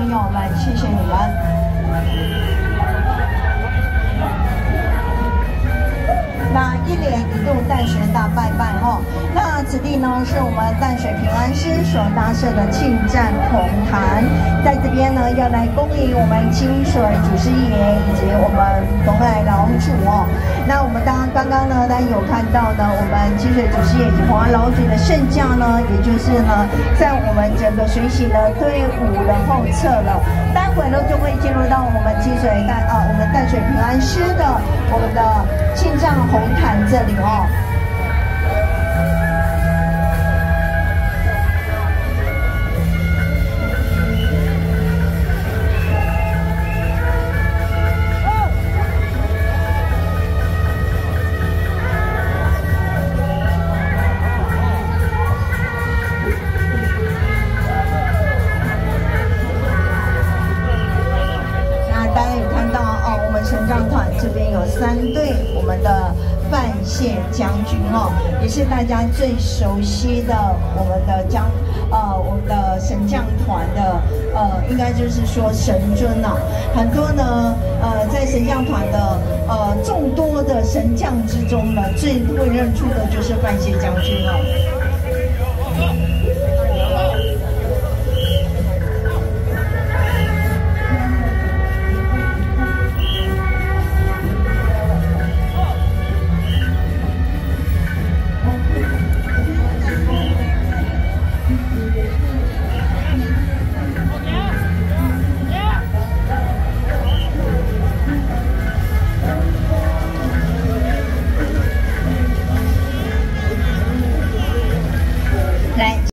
友们，谢谢你们。那一年一度淡水大拜拜哈，那此地呢是我们淡水平安师所搭设的庆赞红坛，在这边呢要来恭迎我们清水祖师爷以及我们东海老祖哦。那我们刚刚呢，大家有看到呢，我们清水祖师爷以及红海老祖的圣驾呢，也就是呢在我们整个水洗的队伍的后侧了。待会呢就会进入到我们我们淡水平安师的我们的庆赞红坛这里哦。神将团这边有3队，我们的范谢将军哦，也是大家最熟悉的我们的神将团的应该就是说神尊啊，很多呢在神将团的众多的神将之中呢，最会认出的就是范谢将军哦。